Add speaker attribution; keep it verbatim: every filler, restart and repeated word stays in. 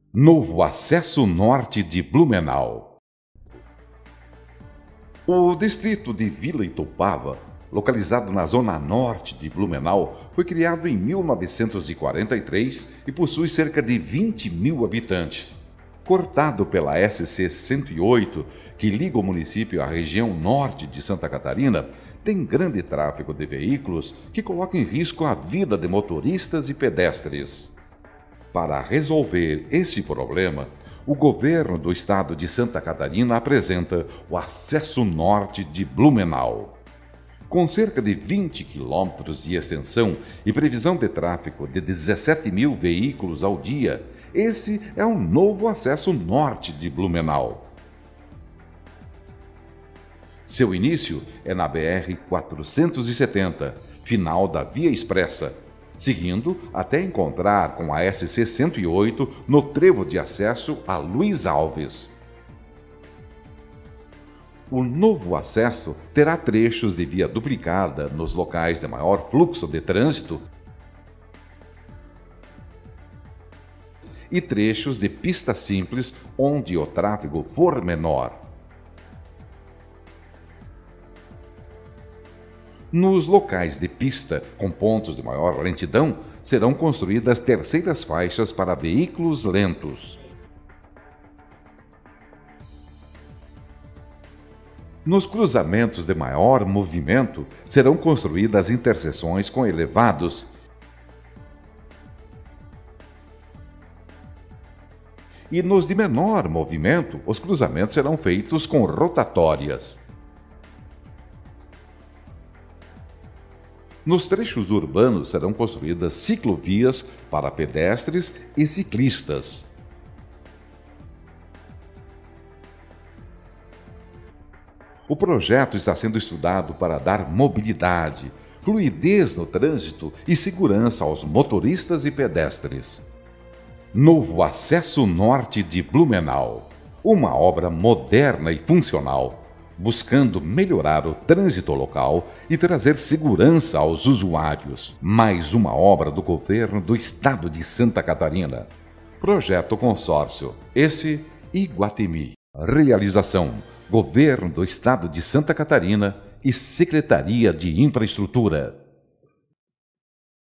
Speaker 1: Novo acesso norte de Blumenau. O distrito de Vila Itupava, localizado na zona norte de Blumenau, foi criado em mil novecentos e quarenta e três e possui cerca de vinte mil habitantes. Cortado pela S C cento e oito, que liga o município à região norte de Santa Catarina, tem grande tráfego de veículos que coloca em risco a vida de motoristas e pedestres. Para resolver esse problema, o governo do estado de Santa Catarina apresenta o Acesso Norte de Blumenau. Com cerca de vinte quilômetros de extensão e previsão de tráfego de dezessete mil veículos ao dia, esse é o novo Acesso Norte de Blumenau. Seu início é na B R quatrocentos e setenta, final da Via Expressa, seguindo até encontrar com a S C cento e oito no trevo de acesso a Luiz Alves. O novo acesso terá trechos de via duplicada nos locais de maior fluxo de trânsito e trechos de pista simples onde o tráfego for menor. Nos locais de pista, com pontos de maior lentidão, serão construídas terceiras faixas para veículos lentos. Nos cruzamentos de maior movimento, serão construídas interseções com elevados e nos de menor movimento, os cruzamentos serão feitos com rotatórias. Nos trechos urbanos serão construídas ciclovias para pedestres e ciclistas. O projeto está sendo estudado para dar mobilidade, fluidez no trânsito e segurança aos motoristas e pedestres. Novo Acesso Norte de Blumenau, uma obra moderna e funcional, buscando melhorar o trânsito local e trazer segurança aos usuários. Mais uma obra do governo do estado de Santa Catarina. Projeto Consórcio, esse Iguatemi. Realização: Governo do Estado de Santa Catarina e Secretaria de Infraestrutura.